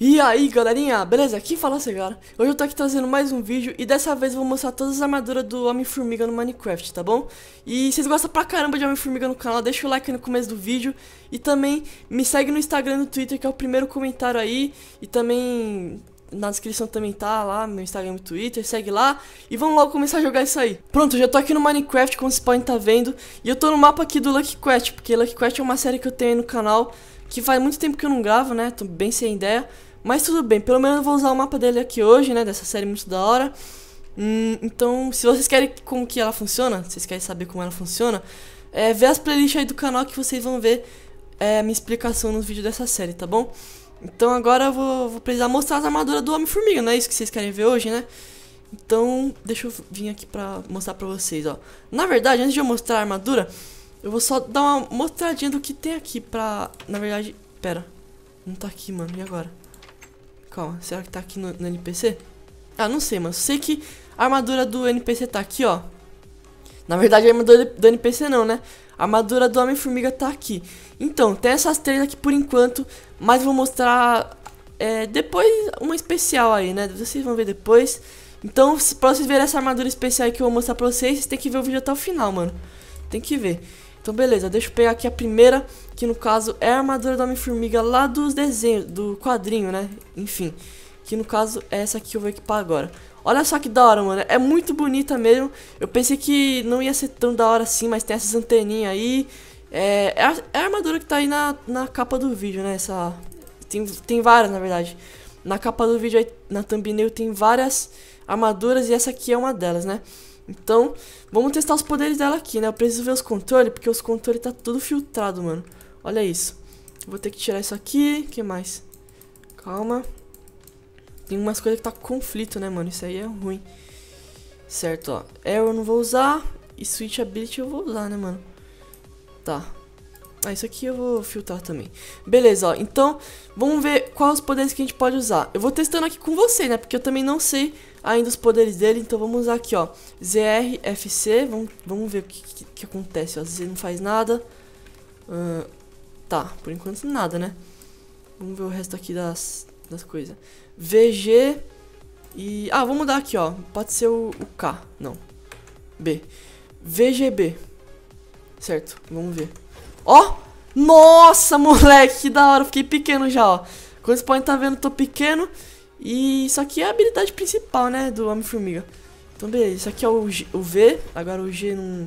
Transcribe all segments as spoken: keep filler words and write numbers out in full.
E aí galerinha, beleza? Aqui fala Cegara. Hoje eu tô aqui trazendo mais um vídeo e dessa vez eu vou mostrar todas as armaduras do Homem-Formiga no Minecraft, tá bom? E se vocês gostam pra caramba de Homem-Formiga no canal, deixa o like aí no começo do vídeo. E também me segue no Instagram e no Twitter, que é o primeiro comentário aí. E também na descrição também tá lá, meu Instagram e Twitter, segue lá. E vamos logo começar a jogar isso aí. Pronto, eu já tô aqui no Minecraft, como vocês podem estar vendo. E eu tô no mapa aqui do Lucky Quest, porque Lucky Quest é uma série que eu tenho aí no canal que faz muito tempo que eu não gravo, né? Tô bem sem ideia. Mas tudo bem, pelo menos eu vou usar o mapa dele aqui hoje, né, dessa série muito da hora. hum, Então, se vocês querem como que ela funciona, se vocês querem saber como ela funciona, é, vê as playlists aí do canal que vocês vão ver é, a minha explicação nos vídeos dessa série, tá bom? Então agora eu vou, vou precisar mostrar as armaduras do Homem-Formiga, não é isso que vocês querem ver hoje, né? Então, deixa eu vir aqui pra mostrar pra vocês, ó. Na verdade, antes de eu mostrar a armadura, eu vou só dar uma mostradinha do que tem aqui pra... Na verdade, pera, não tá aqui, mano, e agora? Calma, será que tá aqui no, no N P C? Ah, não sei, mas sei que a armadura do N P C tá aqui, ó. Na verdade, a armadura do N P C não, né? A armadura do Homem-Formiga tá aqui. Então, tem essas três aqui por enquanto, mas vou mostrar é, depois uma especial aí, né? Vocês vão ver depois. Então, se, pra vocês verem essa armadura especial aí que eu vou mostrar pra vocês, vocês tem que ver o vídeo até o final, mano. Tem que ver. Então beleza, deixa eu pegar aqui a primeira, que no caso é a armadura do Homem-Formiga lá dos desenhos, do quadrinho, né? Enfim, que no caso é essa aqui que eu vou equipar agora. Olha só que da hora, mano, é muito bonita mesmo. Eu pensei que não ia ser tão da hora assim, mas tem essas anteninhas aí. É, é, a, é a armadura que tá aí na, na capa do vídeo, né? Essa, tem, tem várias, na verdade. Na capa do vídeo aí, na thumbnail, tem várias armaduras e essa aqui é uma delas, né? Então, vamos testar os poderes dela aqui, né? Eu preciso ver os controles, porque os controles tá tudo filtrado, mano. Olha isso. Vou ter que tirar isso aqui. O que mais? Calma. Tem umas coisas que tá com conflito, né, mano? Isso aí é ruim. Certo, ó. Arrow eu não vou usar. E Switch Ability eu vou usar, né, mano? Tá. Ah, isso aqui eu vou filtrar também. Beleza, ó. Então, vamos ver quais os poderes que a gente pode usar. Eu vou testando aqui com você, né? Porque eu também não sei ainda os poderes dele. Então, vamos usar aqui, ó. Z R F C. Vamos, vamos ver o que, que, que acontece, ó. Z não faz nada. Uh, tá, por enquanto nada, né? Vamos ver o resto aqui das, das coisas. V G e... Ah, vamos mudar aqui, ó. Pode ser o, o K. Não. B. V G B. Certo, vamos ver. Ó, nossa, moleque, que da hora, fiquei pequeno já, ó. Como vocês podem estar vendo, tô pequeno. E isso aqui é a habilidade principal, né, do Homem-Formiga. Então, beleza, isso aqui é o, G, o V. Agora o G não...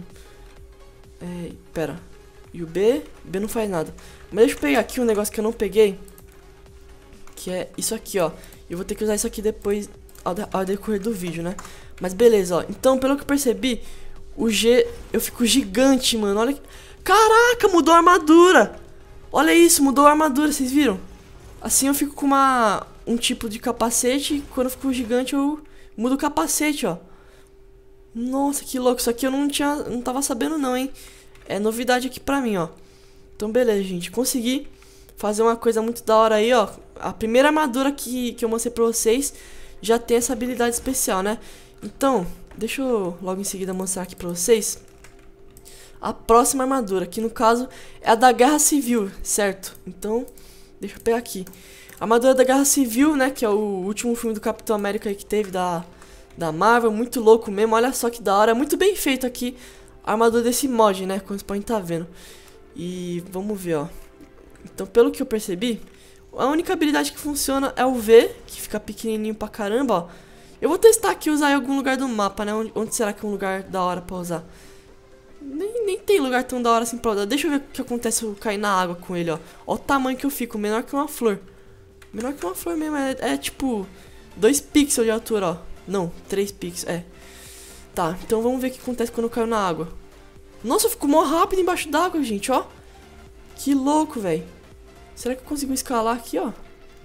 É, pera. E o B? O B não faz nada. Mas deixa eu pegar aqui um negócio que eu não peguei, que é isso aqui, ó. Eu vou ter que usar isso aqui depois, ao, de, ao decorrer do vídeo, né. Mas beleza, ó. Então, pelo que eu percebi, o G, eu fico gigante, mano. Olha que... Caraca, mudou a armadura. Olha isso, mudou a armadura, vocês viram? Assim eu fico com uma um tipo de capacete. Quando eu fico gigante eu mudo o capacete, ó. Nossa, que louco, isso aqui eu não tinha, não tava sabendo não, hein. É novidade aqui pra mim, ó. Então beleza, gente, consegui fazer uma coisa muito da hora aí, ó. A primeira armadura que, que eu mostrei pra vocês já tem essa habilidade especial, né. Então, deixa eu logo em seguida mostrar aqui pra vocês a próxima armadura, que no caso é a da Guerra Civil, certo? Então, deixa eu pegar aqui. A armadura da Guerra Civil, né, que é o último filme do Capitão América aí que teve da, da Marvel, muito louco mesmo, olha só que da hora, é muito bem feito aqui a armadura desse mod, né, como vocês podem estar vendo. E vamos ver, ó. Então, pelo que eu percebi, a única habilidade que funciona é o V, que fica pequenininho pra caramba, ó. Eu vou testar aqui usar em algum lugar do mapa, né, onde, onde será que é um lugar da hora pra usar. Nem, nem tem lugar tão da hora assim pra usar. Deixa eu ver o que acontece se eu cair na água com ele, ó. Ó o tamanho que eu fico, menor que uma flor. Menor que uma flor mesmo, é, é tipo dois pixels de altura, ó. Não, três pixels, é. Tá, então vamos ver o que acontece quando eu caio na água. Nossa, eu fico mó rápido embaixo d'água, gente, ó. Que louco, velho. Será que eu consigo escalar aqui, ó?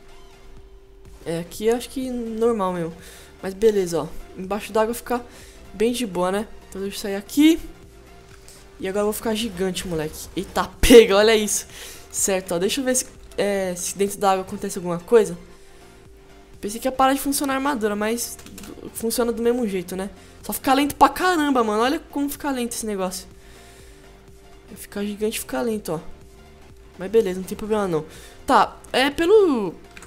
É, aqui eu acho que normal mesmo. Mas beleza, ó. Embaixo d'água fica bem de boa, né? Então deixa eu sair aqui. E agora eu vou ficar gigante, moleque. Eita, pega, olha isso. Certo, ó, deixa eu ver se, é, se dentro da água acontece alguma coisa. Pensei que ia parar de funcionar a armadura, mas funciona do mesmo jeito, né? Só ficar lento pra caramba, mano. Olha como fica lento esse negócio. Ficar gigante fica lento, ó. Mas beleza, não tem problema não. Tá, é pelo...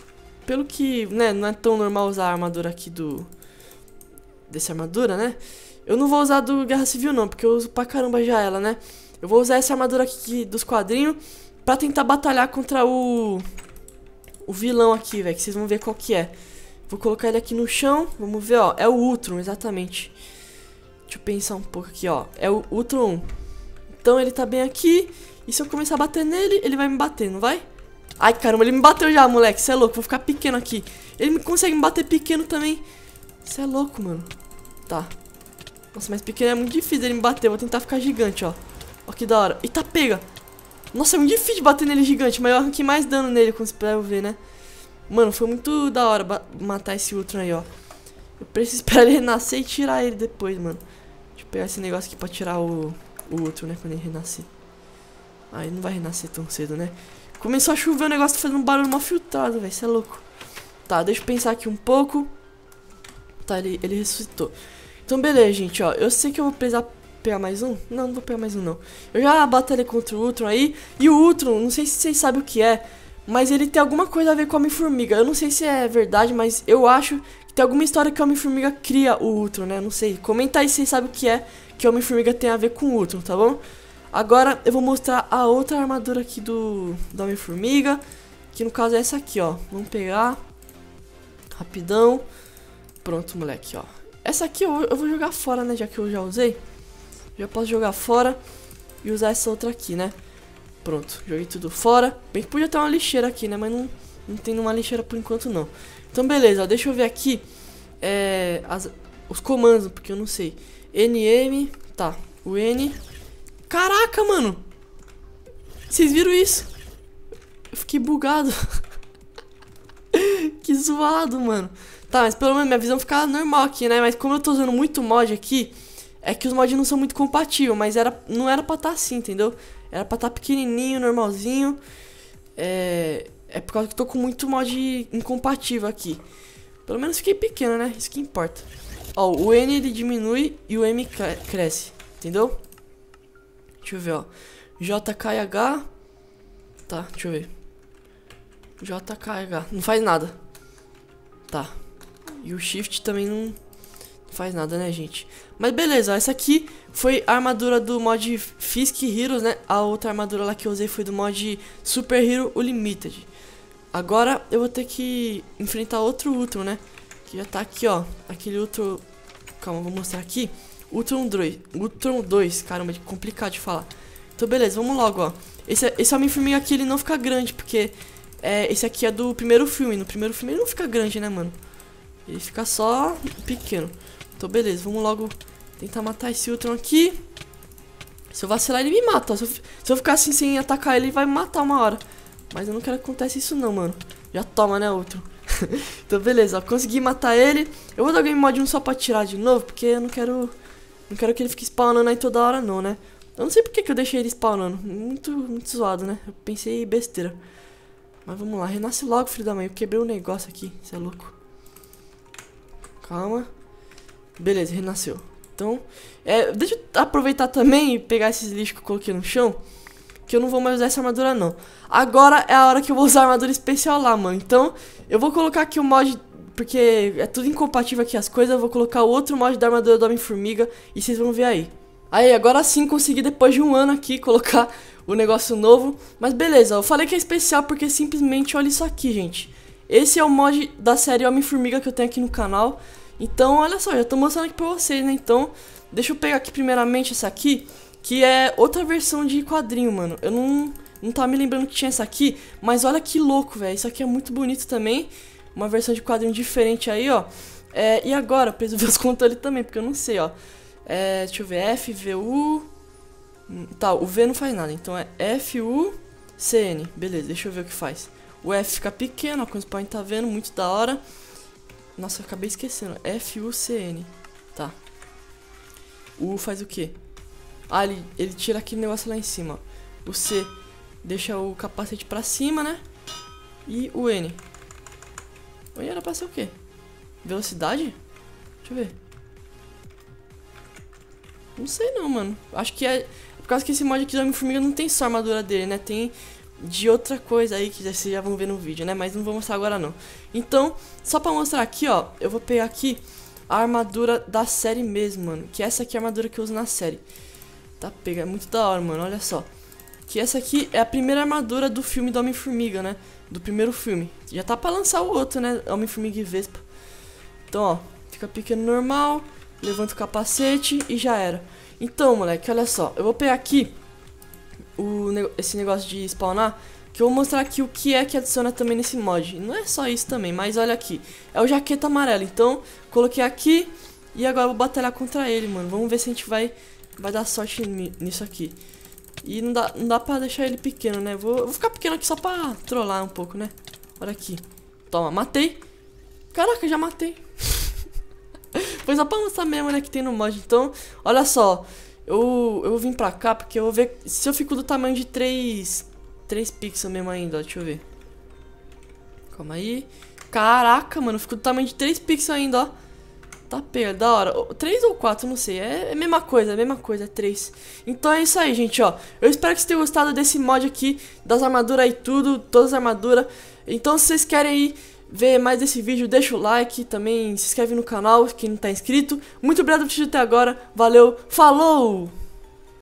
pelo que, né, não é tão normal usar a armadura aqui do... Dessa armadura, né? Eu não vou usar do Guerra Civil não, porque eu uso pra caramba já ela, né? Eu vou usar essa armadura aqui dos quadrinhos pra tentar batalhar contra o... O vilão aqui, velho, que vocês vão ver qual que é. Vou colocar ele aqui no chão, vamos ver, ó. É o Ultron, exatamente. Deixa eu pensar um pouco aqui, ó. É o Ultron. Então ele tá bem aqui. E se eu começar a bater nele, ele vai me bater, não vai? Ai, caramba, ele me bateu já, moleque. Você é louco, vou ficar pequeno aqui. Ele consegue me bater pequeno também. Você é louco, mano. Tá. Nossa, mas pequeno é muito difícil ele me bater. Vou tentar ficar gigante, ó. Ó que da hora. Eita, pega. Nossa, é muito difícil bater nele gigante. Mas eu arranquei mais dano nele, como você pode ver, né? Mano, foi muito da hora matar esse Ultron aí, ó. Eu preciso esperar ele renascer e tirar ele depois, mano. Deixa eu pegar esse negócio aqui pra tirar o, o Ultron, né? Quando ele renascer. Ah, ele não vai renascer tão cedo, né? Começou a chover, o negócio tá fazendo um barulho mal filtrado, velho. Você é louco. Tá, deixa eu pensar aqui um pouco. Tá, ele, ele ressuscitou. Então, beleza, gente, ó. Eu sei que eu vou precisar pegar mais um. Não, não vou pegar mais um, não. Eu já batalhei contra o Ultron aí. E o Ultron, não sei se vocês sabem o que é, mas ele tem alguma coisa a ver com a Homem-Formiga. Eu não sei se é verdade, mas eu acho que tem alguma história que a Homem-Formiga cria o Ultron, né? Não sei. Comenta aí se vocês sabem o que é que a Homem-Formiga tem a ver com o Ultron, tá bom? Agora eu vou mostrar a outra armadura aqui do, do Homem-Formiga. Que no caso é essa aqui, ó. Vamos pegar. Rapidão. Pronto, moleque, ó. Essa aqui eu, eu vou jogar fora, né? Já que eu já usei. Já posso jogar fora e usar essa outra aqui, né? Pronto, joguei tudo fora. Bem que podia ter uma lixeira aqui, né? Mas não, não tem uma lixeira por enquanto, não. Então, beleza, ó, deixa eu ver aqui é, as, os comandos, porque eu não sei. N M, tá, o N. Caraca, mano! Vocês viram isso? Eu fiquei bugado. Que zoado, mano. Tá, mas pelo menos minha visão fica normal aqui, né? Mas como eu tô usando muito mod aqui, é que os mods não são muito compatíveis. Mas era, não era pra estar assim, entendeu? Era pra estar pequenininho, normalzinho. É, é por causa que eu tô com muito mod incompatível aqui. Pelo menos fiquei pequeno, né? Isso que importa. Ó, o N ele diminui e o M cresce, entendeu? Deixa eu ver, ó. J K H. Tá, deixa eu ver. J K H. Não faz nada. Tá. E o Shift também não faz nada, né, gente? Mas beleza, ó, essa aqui foi a armadura do mod Fisk Heroes, né? A outra armadura lá que eu usei foi do mod Super Hero Unlimited. Agora eu vou ter que enfrentar outro Ultron, né? Que já tá aqui, ó. Aquele Ultron... Calma, vou mostrar aqui. Ultron dois. Ultron dois. Caramba, é complicado de falar. Então beleza, vamos logo, ó. Esse, esse Homem-Formiga aqui, ele não fica grande, porque... É, esse aqui é do primeiro filme. No primeiro filme ele não fica grande, né, mano? Ele fica só pequeno. Então beleza, vamos logo tentar matar esse Ultron aqui. Se eu vacilar ele me mata, ó. Se eu, se eu ficar assim sem atacar ele, ele vai me matar uma hora. Mas eu não quero que aconteça isso não, mano. Já toma, né, Ultron? Então beleza, ó, consegui matar ele. Eu vou dar game mod um só pra tirar de novo, porque eu não quero... Não quero que ele fique spawnando aí toda hora não, né? Eu não sei porque que eu deixei ele spawnando. Muito, muito zoado, né? Eu pensei besteira. Mas vamos lá, renasce logo, filho da mãe. Eu quebrei um negócio aqui, você é louco. Calma. Beleza, renasceu. Então, é, deixa eu aproveitar também e pegar esses lixos que eu coloquei no chão, que eu não vou mais usar essa armadura não. Agora é a hora que eu vou usar a armadura especial lá, mano. Então, eu vou colocar aqui o mod, porque é tudo incompatível aqui as coisas. Eu vou colocar o outro mod da armadura do Homem-Formiga e vocês vão ver aí. Aí, agora sim consegui, depois de um ano aqui, colocar o negócio novo. Mas beleza, eu falei que é especial porque simplesmente olha isso aqui, gente. Esse é o mod da série Homem-Formiga que eu tenho aqui no canal. Então, olha só, já tô mostrando aqui pra vocês, né? Então, deixa eu pegar aqui primeiramente essa aqui, que é outra versão de quadrinho, mano. Eu não, não tava me lembrando que tinha essa aqui, mas olha que louco, velho. Isso aqui é muito bonito também. Uma versão de quadrinho diferente aí, ó. É, e agora, eu preciso ver os controles também, porque eu não sei, ó. É, deixa eu ver, F, V, U... Tá, o V não faz nada, então é F, U, C, N. Beleza, deixa eu ver o que faz. O F fica pequeno, ó, como vocês podem estar vendo, muito da hora. Nossa, eu acabei esquecendo. F, U, C, N. Tá. O U faz o quê? Ah, ele, ele tira aquele negócio lá em cima, ó. O C deixa o capacete pra cima, né? E o N. O N era pra ser o quê? Velocidade? Deixa eu ver. Não sei não, mano. Acho que é... Por causa que esse mod aqui do Homem-Formiga não tem só a armadura dele, né? Tem de outra coisa aí que vocês já vão ver no vídeo, né? Mas não vou mostrar agora não. Então, só pra mostrar aqui, ó, eu vou pegar aqui a armadura da série mesmo, mano. Que essa aqui é a armadura que eu uso na série. Tá, pega, é muito da hora, mano, olha só. Que essa aqui é a primeira armadura do filme do Homem-Formiga, né? Do primeiro filme. Já tá pra lançar o outro, né? Homem-Formiga e Vespa. Então, ó, fica pequeno normal, levanta o capacete e já era. Então, moleque, olha só, eu vou pegar aqui o, esse negócio de spawnar, que eu vou mostrar aqui o que é que adiciona também nesse mod. Não é só isso também, mas olha aqui, é o jaqueta amarela. Então, coloquei aqui e agora eu vou batalhar contra ele, mano. Vamos ver se a gente vai, vai dar sorte nisso aqui. E não dá, não dá pra deixar ele pequeno, né? Vou, vou ficar pequeno aqui só pra trollar um pouco, né? Olha aqui. Toma, matei. Caraca, já matei. Foi só pra mostrar mesmo, né, que tem no mod. Então, olha só. Eu, eu vim pra cá porque eu vou ver se eu fico do tamanho de três pixels mesmo ainda, ó. Deixa eu ver. Calma aí. Caraca, mano, eu fico do tamanho de três pixels ainda, ó. Tá pega, da hora. três ou quatro, não sei. É a mesma coisa, é a mesma coisa, é três. Então é isso aí, gente, ó. Eu espero que vocês tenham gostado desse mod aqui, das armaduras e tudo, todas as armaduras. Então, se vocês querem aí ver mais desse vídeo, deixa o like, também se inscreve no canal, quem não tá inscrito. Muito obrigado por assistir até agora. Valeu, falou!